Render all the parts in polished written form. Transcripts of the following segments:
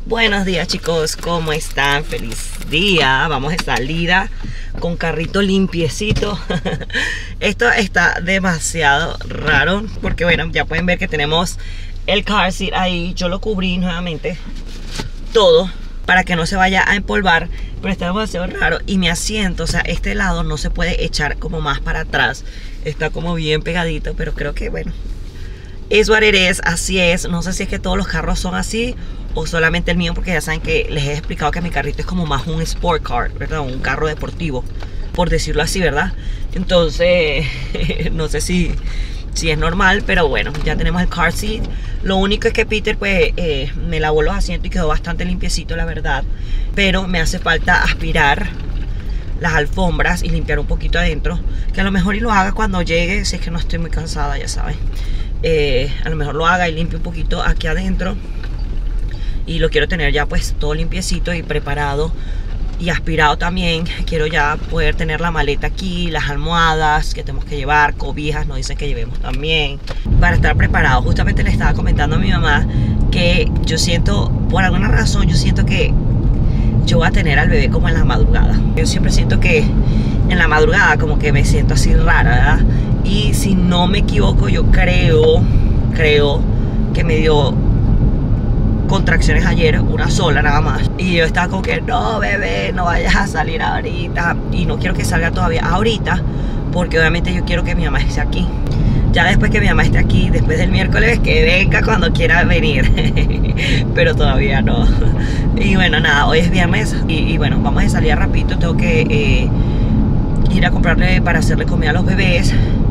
Buenos días, chicos, ¿cómo están? Feliz día. Vamos de salida con carrito limpiecito. Esto está demasiado raro porque bueno, ya pueden ver que tenemos el car seat ahí. Yo lo cubrí nuevamente todo para que no se vaya a empolvar, pero está demasiado raro. Y mi asiento, o sea, este lado no se puede echar como más para atrás, está como bien pegadito, pero creo que bueno, es what it is, así es. No sé si es que todos los carros son así o solamente el mío, porque ya saben que les he explicado que mi carrito es como más un sport car, ¿verdad? Un carro deportivo, por decirlo así, ¿verdad? Entonces, no sé si es normal, pero bueno, ya tenemos el car seat. Lo único es que Peter pues me lavó los asientos y quedó bastante limpiecito, la verdad. Pero me hace falta aspirar las alfombras y limpiar un poquito adentro, que a lo mejor y lo haga cuando llegue, si es que no estoy muy cansada, ya saben. A lo mejor lo haga y limpie un poquito aquí adentro, y lo quiero tener ya pues todo limpiecito y preparado y aspirado también. Quiero ya poder tener la maleta aquí, las almohadas que tenemos que llevar, cobijas nos dicen que llevemos también, para estar preparado. Justamente le estaba comentando a mi mamá que yo siento, por alguna razón, yo siento que yo voy a tener al bebé como en la madrugada. Yo siempre siento que en la madrugada como que me siento así rara, ¿verdad? Y si no me equivoco, yo creo que me dio contracciones ayer, una sola nada más. Y yo estaba como que, no, bebé, no vayas a salir ahorita. Y no quiero que salga todavía ahorita, porque obviamente yo quiero que mi mamá esté aquí. Ya después que mi mamá esté aquí, después del miércoles, que venga cuando quiera venir. Pero todavía no. Y bueno, nada, hoy es viernes y bueno, vamos a salir rapidito. Tengo que ir a comprarle para hacerle comida a los bebés.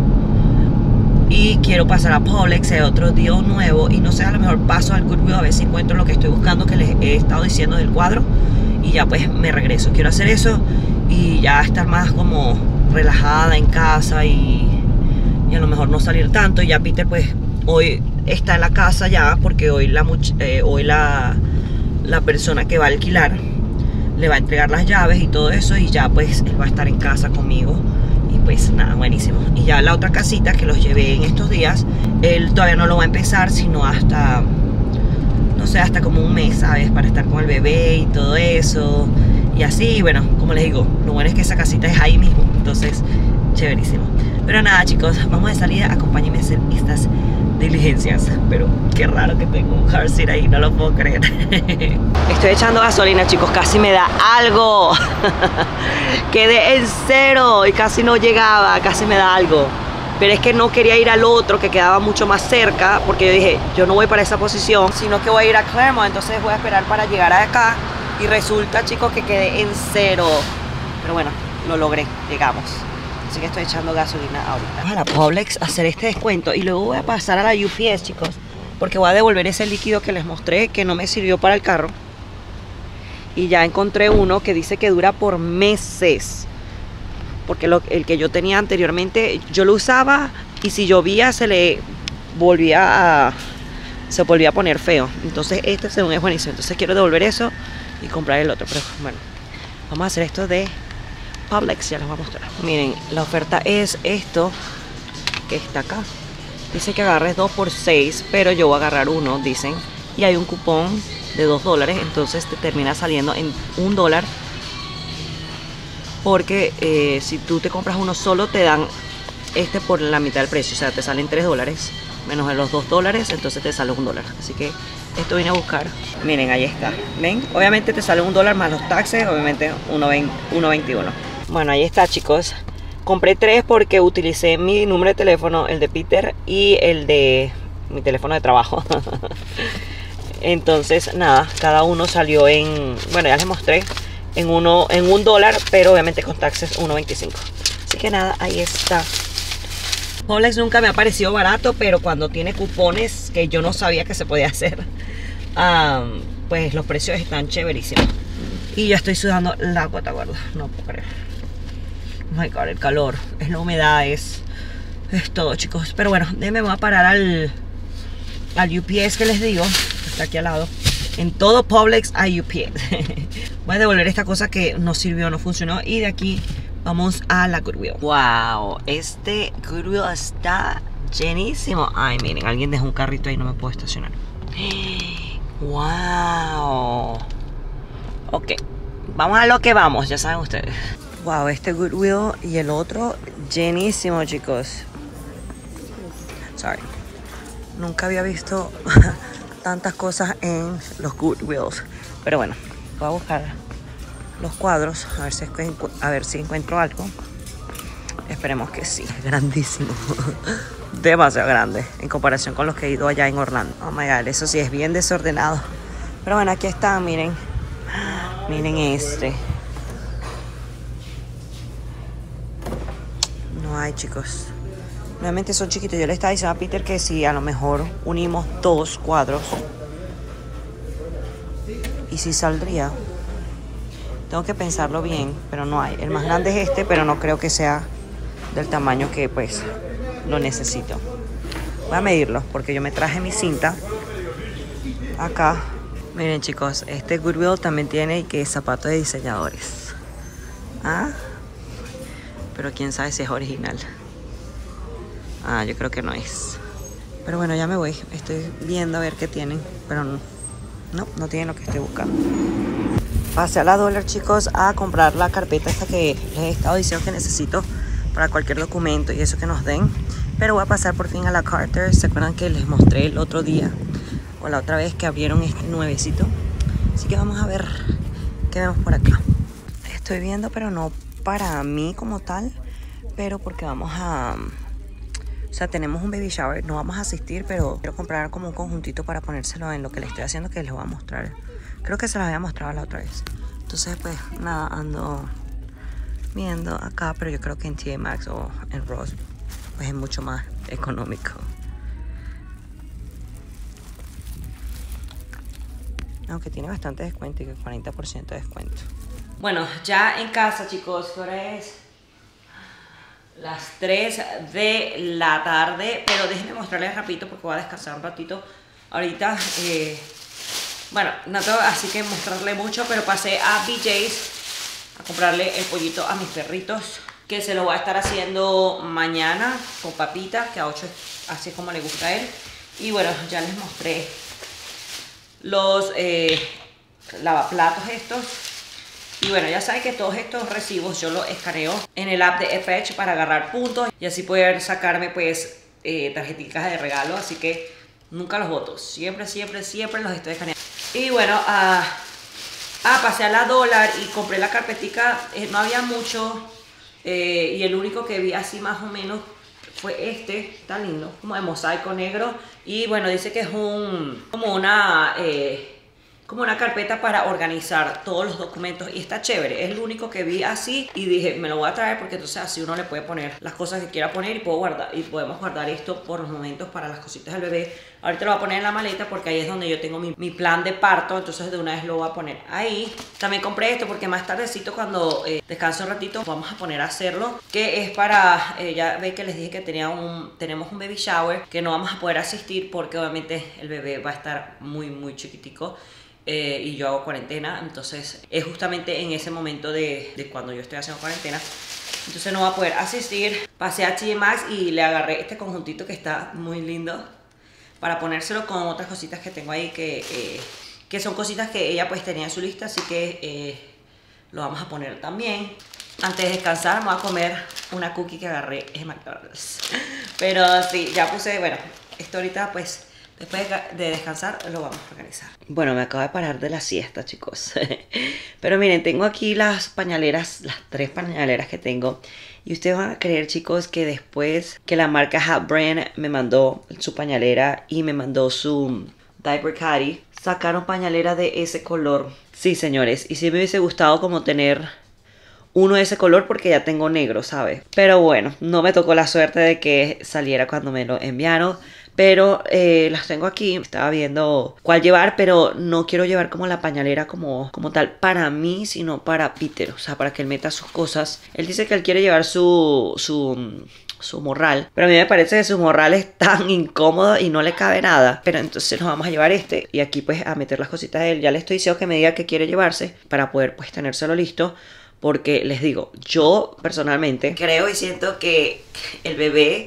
Y quiero pasar a Publix, hay otro día nuevo. Y no sé, a lo mejor paso al Goodwill a ver si encuentro lo que estoy buscando, que les he estado diciendo del cuadro. Y ya pues me regreso. Quiero hacer eso y ya estar más como relajada en casa y a lo mejor no salir tanto. Y ya Peter pues hoy está en la casa ya, porque hoy la persona que va a alquilar le va a entregar las llaves y todo eso. Y ya pues él va a estar en casa conmigo. Y pues nada, buenísimo. Y ya la otra casita que los llevé en estos días, él todavía no lo va a empezar, sino hasta, no sé, hasta como un mes, ¿sabes? Para estar con el bebé y todo eso. Y así, bueno, como les digo, lo bueno es que esa casita es ahí mismo. Entonces, chéverísimo. Pero nada, chicos, vamos de salida. Acompáñenme a hacer estas diligencias. Pero qué raro que tengo un car seat ahí, no lo puedo creer. Estoy echando gasolina, chicos, casi me da algo. Quedé en cero y casi no llegaba, casi me da algo. Pero es que no quería ir al otro que quedaba mucho más cerca, porque yo dije, yo no voy para esa posición, sino que voy a ir a Claremont. Entonces voy a esperar para llegar a acá. Y resulta, chicos, que quedé en cero. Pero bueno, lo logré, llegamos. Así que estoy echando gasolina ahorita. Vamos a la Publix a hacer este descuento y luego voy a pasar a la UPS, chicos, porque voy a devolver ese líquido que les mostré que no me sirvió para el carro. Y ya encontré uno que dice que dura por meses, porque el que yo tenía anteriormente yo lo usaba y si llovía se volvía a poner feo. Entonces este según es buenísimo. Entonces quiero devolver eso y comprar el otro. Pero bueno, vamos a hacer esto de Publix, ya les voy a mostrar. Miren, la oferta es esto que está acá. Dice que agarres 2 por 6, pero yo voy a agarrar uno, dicen. Y hay un cupón de $2, entonces te termina saliendo en $1. Porque si tú te compras uno solo, te dan este por la mitad del precio. O sea, te salen $3 menos de los $2, entonces te sale $1. Así que esto vine a buscar. Miren, ahí está. ¿Ven? Obviamente te sale $1 más los taxes, obviamente 1.21. Bueno, ahí está, chicos. Compré 3 porque utilicé mi número de teléfono, el de Peter y el de mi teléfono de trabajo. Entonces, nada, cada uno salió en, bueno, ya les mostré, en $1, pero obviamente con taxes 1.25. Así que nada, ahí está. Publix nunca me ha parecido barato, pero cuando tiene cupones que yo no sabía que se podía hacer, pues los precios están chéverísimos. Y yo estoy sudando la gota gorda, no puedo creer. Oh my God, el calor, es la humedad, es todo, chicos. Pero bueno, déjenme, voy a parar al UPS que les digo, está aquí al lado. En todo Publix hay UPS. Voy a devolver esta cosa que no sirvió, no funcionó. Y de aquí vamos a la Goodwill. Wow, este Goodwill está llenísimo. Ay, miren, alguien dejó un carrito ahí, no me puedo estacionar. Wow. Ok, vamos a lo que vamos, ya saben ustedes. Wow, este Goodwill y el otro llenísimo, chicos. Sorry. Nunca había visto tantas cosas en los Goodwills. Pero bueno, voy a buscar los cuadros a ver si encuentro algo. Esperemos que sí. Es grandísimo. Demasiado grande en comparación con los que he ido allá en Orlando. Oh my god, eso sí es bien desordenado. Pero bueno, aquí están, miren. Miren este. No hay, chicos. Realmente son chiquitos. Yo le estaba diciendo a Peter que si a lo mejor unimos 2 cuadros. Y si saldría. Tengo que pensarlo bien, pero no hay. El más grande es este, pero no creo que sea del tamaño que pues lo necesito. Voy a medirlo porque yo me traje mi cinta acá. Miren, chicos, este Goodwill también tiene que zapatos de diseñadores. Ah, pero quién sabe si es original. Ah, yo creo que no es. Pero bueno, ya me voy. Estoy viendo a ver qué tienen, pero no tienen lo que estoy buscando. Pasé a la Dollar, chicos, a comprar la carpeta esta que les he estado diciendo que necesito para cualquier documento y eso que nos den. Pero voy a pasar por fin a la Carter. ¿Se acuerdan que les mostré el otro día o la otra vez que abrieron este nuevecito? Así que vamos a ver qué vemos por acá. Estoy viendo, pero no para mí como tal, pero porque vamos a... O sea, tenemos un baby shower, no vamos a asistir, pero quiero comprar como un conjuntito para ponérselo en lo que le estoy haciendo, que les voy a mostrar. Creo que se los había mostrado la otra vez. Entonces, pues, nada, ando viendo acá, pero yo creo que en TJ Maxx o en Ross, pues es mucho más económico. Aunque tiene bastante descuento y que 40% de descuento. Bueno, ya en casa, chicos, ¿qué hora es? Las 3 de la tarde, pero déjenme mostrarles rapidito porque voy a descansar un ratito ahorita. Bueno, no tengo así que mostrarle mucho, pero pasé a BJ's a comprarle el pollito a mis perritos, que se lo voy a estar haciendo mañana con papitas, que a 8 así es como le gusta a él. Y bueno, ya les mostré los lavaplatos estos. Y bueno, ya saben que todos estos recibos yo los escaneo en el app de FH para agarrar puntos y así poder sacarme pues tarjeticas de regalo. Así que nunca los boto, siempre los estoy escaneando. Y bueno, pasé a la Dollar y compré la carpetica. No había mucho y el único que vi así más o menos fue este, tan lindo, como de mosaico negro. Y bueno, dice que es como una carpeta para organizar todos los documentos y está chévere. Es el único que vi así y dije, me lo voy a traer porque entonces así uno le puede poner las cosas que quiera poner y podemos guardar esto por los momentos para las cositas del bebé. Ahorita lo voy a poner en la maleta porque ahí es donde yo tengo mi plan de parto, entonces de una vez lo voy a poner ahí. También compré esto porque más tardecito cuando descanso un ratito vamos a poner a hacerlo, que es para, ya ve que les dije que tenemos un baby shower que no vamos a poder asistir porque obviamente el bebé va a estar muy chiquitico. Y yo hago cuarentena, entonces es justamente en ese momento de cuando yo estoy haciendo cuarentena, entonces no va a poder asistir. Pasé a TJ Maxx y le agarré este conjuntito que está muy lindo para ponérselo con otras cositas que tengo ahí que son cositas que ella pues tenía en su lista, así que lo vamos a poner también. Antes de descansar me voy a comer una cookie que agarré en McDonald's, pero sí, ya puse, bueno, esto ahorita pues después de descansar lo vamos a organizar. Bueno, me acabo de parar de la siesta, chicos. Pero miren, tengo aquí las pañaleras, las 3 pañaleras que tengo. Y ustedes van a creer, chicos, que después que la marca Hat Brand me mandó su pañalera y me mandó su Diaper Caddy, sacaron pañalera de ese color. Sí, señores, y sí me hubiese gustado como tener uno de ese color porque ya tengo negro, ¿sabes? Pero bueno, no me tocó la suerte de que saliera cuando me lo enviaron. Pero las tengo aquí. Estaba viendo cuál llevar, pero no quiero llevar como la pañalera como tal para mí, sino para Peter. O sea, para que él meta sus cosas. Él dice que él quiere llevar su morral, pero a mí me parece que su morral es tan incómodo y no le cabe nada. Pero entonces nos vamos a llevar este y aquí pues a meter las cositas de él. Ya le estoy diciendo que me diga qué quiere llevarse para poder pues tenérselo listo. Porque les digo, yo personalmente creo y siento que el bebé,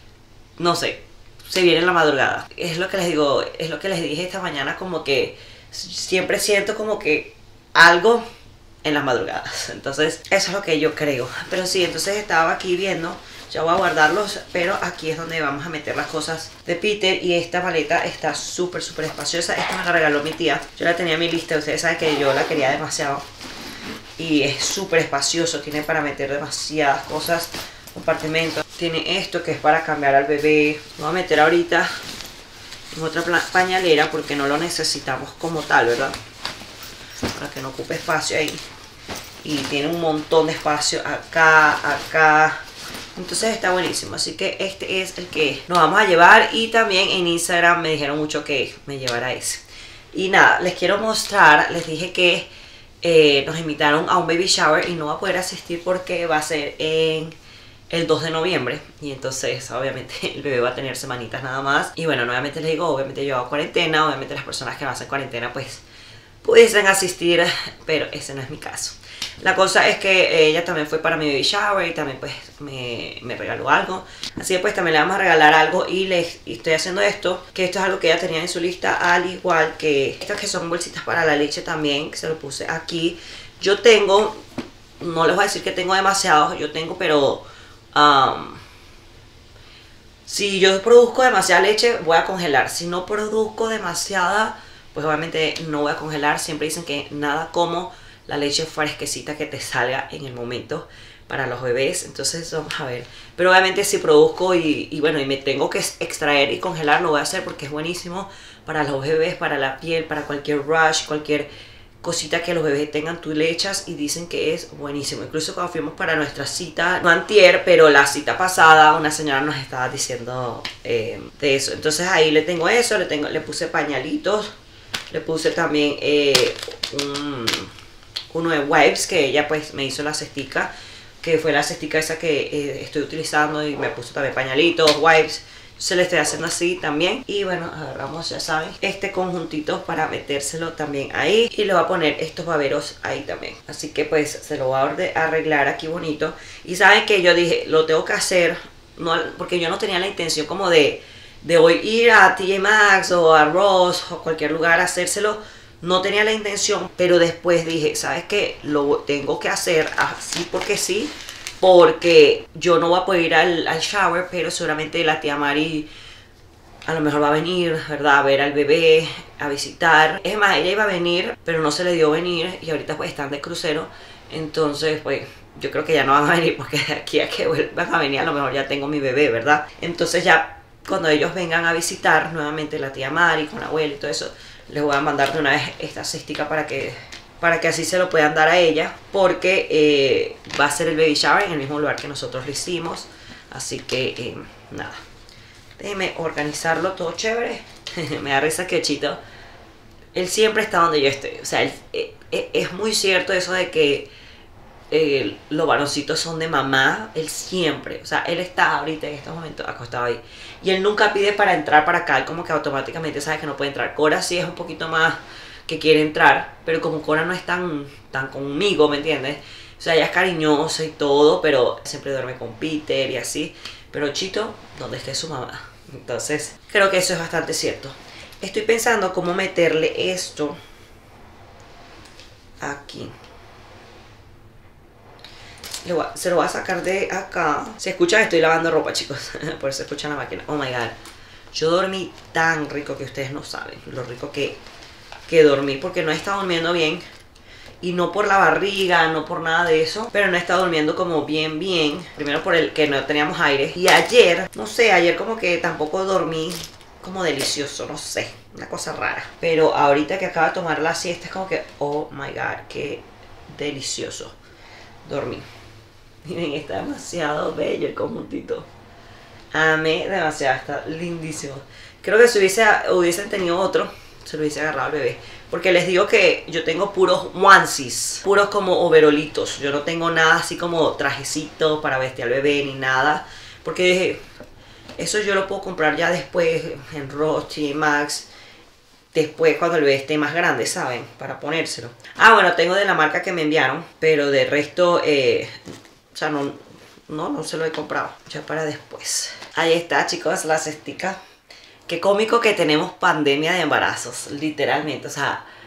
no sé, se viene en la madrugada. Es lo que les digo, es lo que les dije esta mañana, como que siempre siento como que algo en las madrugadas. Entonces eso es lo que yo creo. Pero sí, entonces estaba aquí viendo. Ya voy a guardarlos, pero aquí es donde vamos a meter las cosas de Peter. Y esta maleta está súper espaciosa. Esta me la regaló mi tía. Yo la tenía en mi lista, ustedes saben que yo la quería demasiado. Y es súper espacioso, tiene para meter demasiadas cosas. Compartimentos. Tiene esto que es para cambiar al bebé. Lo voy a meter ahorita en otra pañalera porque no lo necesitamos como tal, ¿verdad? Para que no ocupe espacio ahí. Y tiene un montón de espacio acá, acá. Entonces está buenísimo. Así que este es el que nos vamos a llevar. Y también en Instagram me dijeron mucho que me llevara ese. Y nada, les quiero mostrar. Les dije que nos invitaron a un baby shower y no va a poder asistir porque va a ser en el 2 de noviembre. Y entonces obviamente el bebé va a tener semanitas nada más. Y bueno, nuevamente les digo, obviamente yo hago cuarentena. Obviamente las personas que no hacen cuarentena pues pudiesen asistir, pero ese no es mi caso. La cosa es que ella también fue para mi baby shower y también pues me regaló algo. Así que pues también le vamos a regalar algo y estoy haciendo esto, que esto es algo que ella tenía en su lista, al igual que estas que son bolsitas para la leche también, que se lo puse aquí. Yo tengo, no les voy a decir que tengo demasiados, yo tengo, pero si yo produzco demasiada leche voy a congelar. Si no produzco demasiada, pues obviamente no voy a congelar. Siempre dicen que nada como la leche fresquecita que te salga en el momento para los bebés. Entonces vamos a ver. Pero obviamente si produzco y bueno, y me tengo que extraer y congelar, lo voy a hacer porque es buenísimo para los bebés, para la piel, para cualquier rash, cualquier cosita que los bebés tengan, tú le echas y dicen que es buenísimo. Incluso cuando fuimos para nuestra cita, no antier, pero la cita pasada, una señora nos estaba diciendo de eso. Entonces ahí le tengo eso, le puse pañalitos, le puse también uno de wipes que ella pues me hizo la cestica, que fue la cestica esa que estoy utilizando, y me puso también pañalitos, wipes. Se le estoy haciendo así también. Y bueno, agarramos, ya saben, este conjuntito para metérselo también ahí. Y le voy a poner estos baberos ahí también. Así que pues se lo voy a arreglar aquí bonito. Y saben que yo dije, lo tengo que hacer, no, porque yo no tenía la intención como de hoy ir a TJ Maxx o a Ross o cualquier lugar a hacérselo. No tenía la intención, pero después dije, ¿sabes qué? Lo tengo que hacer así porque sí. Porque yo no voy a poder ir al shower, pero seguramente la tía Mari a lo mejor va a venir, ¿verdad? A ver al bebé, a visitar. Es más, ella iba a venir, pero no se le dio venir. Y ahorita pues están de crucero. Entonces pues yo creo que ya no van a venir, porque de aquí a que vuelvan a venir a lo mejor ya tengo mi bebé, ¿verdad? Entonces ya cuando ellos vengan a visitar nuevamente la tía Mari con la abuela y todo eso, les voy a mandar de una vez esta cestica para que así se lo puedan dar a ella, porque va a ser el baby shower en el mismo lugar que nosotros lo hicimos. Así que nada, déjenme organizarlo todo chévere. Me da risa que Chito, él siempre está donde yo estoy. O sea, es muy cierto eso de que los varoncitos son de mamá. Él siempre, o sea, él está ahorita en estos momentos acostado ahí y él nunca pide para entrar para acá. Él como que automáticamente sabe que no puede entrar. Cora sí es un poquito más que quiere entrar, pero como Cora no es tan conmigo, ¿me entiendes? O sea, ella es cariñosa y todo, pero siempre duerme con Peter y así. Pero Chito, donde esté su mamá. Entonces, creo que eso es bastante cierto. Estoy pensando cómo meterle esto aquí. Se lo voy a sacar de acá. Se escucha que estoy lavando ropa, chicos. Por eso se escucha la máquina. Oh my god. Yo dormí tan rico que ustedes no saben lo rico que dormí, porque no he estado durmiendo bien. Y no por la barriga, no por nada de eso, pero no he estado durmiendo como bien. Primero por el que no teníamos aire. Y ayer, no sé, ayer como que tampoco dormí como delicioso, no sé, una cosa rara. Pero ahorita que acabo de tomar la siesta es como que, oh my god, qué delicioso dormí. Miren, está demasiado bello el conjuntito. Amé demasiado, está lindísimo. Creo que si hubiesen tenido otro, se lo hubiese agarrado al bebé. Porque les digo que yo tengo puros onesies, puros como overolitos. Yo no tengo nada así como trajecito para vestir al bebé ni nada. Porque dije, eso yo lo puedo comprar ya después en Ross, TJ Maxx. Después cuando el bebé esté más grande, ¿saben? Para ponérselo. Ah, bueno, tengo de la marca que me enviaron. Pero de resto, o sea, no se lo he comprado. Ya para después. Ahí está, chicos, la cestica. Qué cómico que tenemos pandemia de embarazos, literalmente. O sea,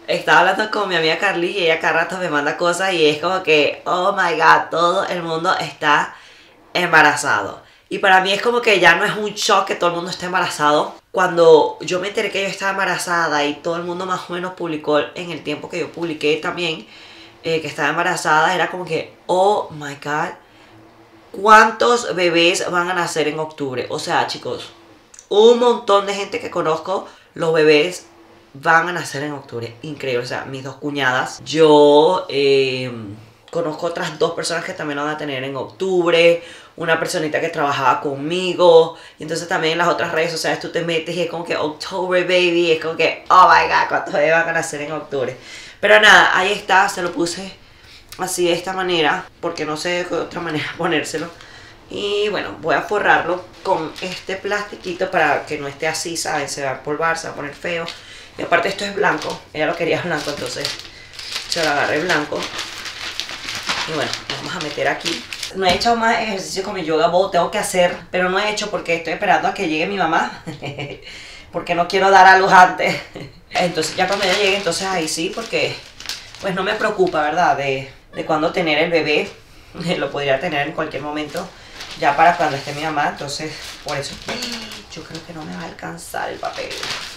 Estaba hablando con mi amiga Carly y ella cada rato me manda cosas y es como que, oh my god, todo el mundo está embarazado. Y para mí es como que ya no es un shock que todo el mundo esté embarazado. Cuando yo me enteré que yo estaba embarazada y todo el mundo más o menos publicó en el tiempo que yo publiqué también que estaba embarazada, era como que, oh my god, ¿cuántos bebés van a nacer en octubre? O sea, chicos, un montón de gente que conozco, los bebés van a nacer en octubre. Increíble, o sea, mis dos cuñadas. Yo conozco otras dos personas que también lo van a tener en octubre. Una personita que trabajaba conmigo. Y entonces también en las otras redes sociales tú te metes y es como que October baby. Es como que, oh my god, ¿cuántos bebés van a nacer en octubre? Pero nada, ahí está, se lo puse así de esta manera, porque no sé de qué otra manera ponérselo. Y bueno, voy a forrarlo con este plastiquito para que no esté así, ¿saben? Se va a empolvar, se va a poner feo. Y aparte esto es blanco, ella lo quería blanco, entonces yo lo agarré blanco. Y bueno, vamos a meter aquí. No he hecho más ejercicio con mi yoga ball, tengo que hacer, pero no he hecho porque estoy esperando a que llegue mi mamá. Porque no quiero dar a luz antes. Entonces ya cuando ella llegue, entonces ahí sí, porque pues no me preocupa, ¿verdad? De cuándo tener el bebé. Lo podría tener en cualquier momento. Ya para cuando esté mi mamá, entonces por eso yo creo que no me va a alcanzar el papel.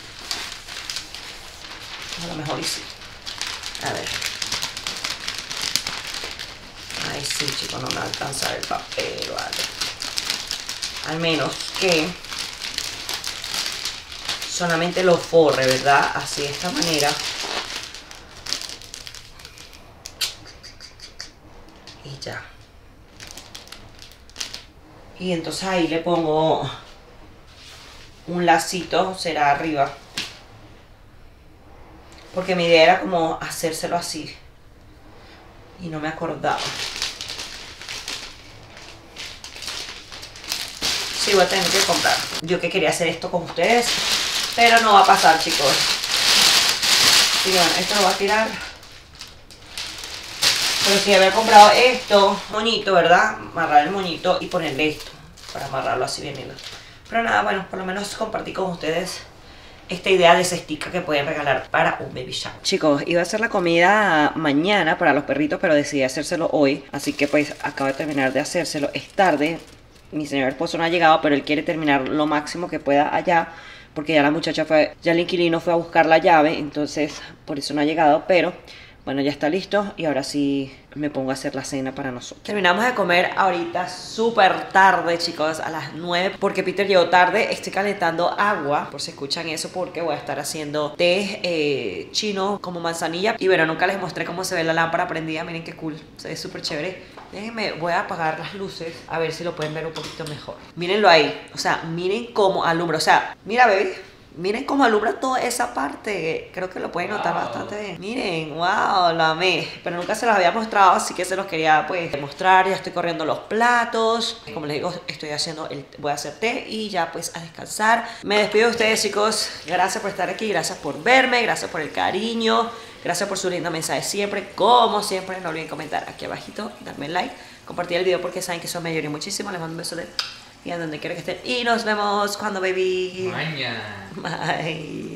A lo mejor y sí. A ver. Ay, sí, chicos, no me va a alcanzar el papel, vale. Al menos que solamente lo forre, ¿verdad? Así de esta manera. Y ya. Y entonces ahí le pongo un lacito, será arriba. Porque mi idea era como hacérselo así. Y no me acordaba. Sí, voy a tener que comprar. Yo que quería hacer esto con ustedes, pero no va a pasar, chicos. Y bueno, esto lo voy a tirar. Pero si había comprado esto, moñito, ¿verdad? Amarrar el moñito y ponerle esto para amarrarlo así bien lindo. Pero nada, bueno, por lo menos compartí con ustedes esta idea de cestica que pueden regalar para un baby shower. Chicos, iba a hacer la comida mañana para los perritos, pero decidí hacérselo hoy. Así que pues acabo de terminar de hacérselo. Es tarde, mi señor esposo no ha llegado, pero él quiere terminar lo máximo que pueda allá. Porque ya la muchacha fue, ya el inquilino fue a buscar la llave, entonces por eso no ha llegado, pero bueno, ya está listo y ahora sí me pongo a hacer la cena para nosotros. Terminamos de comer ahorita súper tarde, chicos, a las 9, porque Peter llegó tarde. Estoy calentando agua, por si escuchan eso, porque voy a estar haciendo té chino como manzanilla. Y bueno, nunca les mostré cómo se ve la lámpara prendida, miren qué cool, se ve súper chévere. Déjenme, voy a apagar las luces, a ver si lo pueden ver un poquito mejor. Mírenlo ahí, o sea, miren cómo alumbra, o sea, mira, baby. Miren cómo alumbra toda esa parte. Creo que lo pueden notar bastante bien. Miren, wow, lo amé. Pero nunca se los había mostrado, así que se los quería pues mostrar. Ya estoy corriendo los platos. Como les digo, voy a hacer té y ya pues a descansar. Me despido de ustedes, chicos. Gracias por estar aquí, gracias por verme, gracias por el cariño, gracias por su lindo mensaje siempre. Como siempre, no olviden comentar aquí abajito, darme like, compartir el video porque saben que eso me ayuda muchísimo. Les mando un beso y a donde quiera que estén. Y nos vemos cuando, baby. Mañana. Bye.